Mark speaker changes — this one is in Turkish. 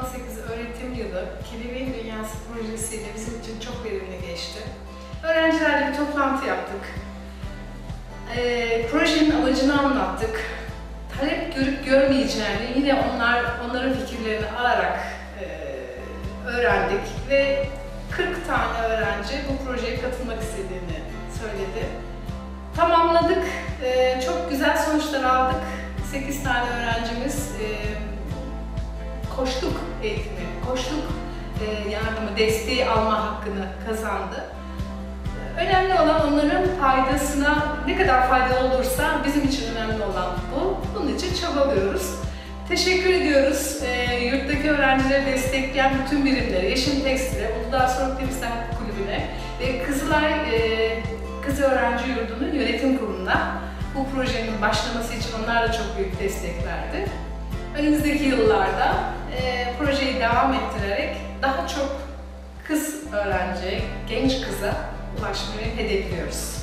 Speaker 1: 2018 öğretim yılı Kelebeğin Dünyası projesiyle bizim için çok verimli geçti. Öğrencilerle bir toplantı yaptık. Projenin amacını anlattık. Talep görüp görmeyeceğini yine onların fikirlerini alarak öğrendik ve 40 tane öğrenci bu projeye katılmak istediğini söyledi. Tamamladık, çok güzel sonuçlar aldık. 8 tane öğrencimiz koçluk eğitimi, koçluk yardımı, desteği alma hakkını kazandı. Önemli olan onların faydasına, ne kadar faydalı olursa bizim için önemli olan bu. Bunun için çabalıyoruz. Teşekkür ediyoruz yurttaki öğrencileri destekleyen bütün birimlere, Yeşim Tekstil'e, Uludağ Soruk Temizlik Kulübü'ne ve Kızılay Kız Öğrenci Yurdu'nun yönetim kuruluna bu projenin başlaması için onlar da çok büyük destek verdi. Önümüzdeki yıllarda projeyi devam ettirerek daha çok kız öğrenciye, genç kıza ulaşmayı hedefliyoruz.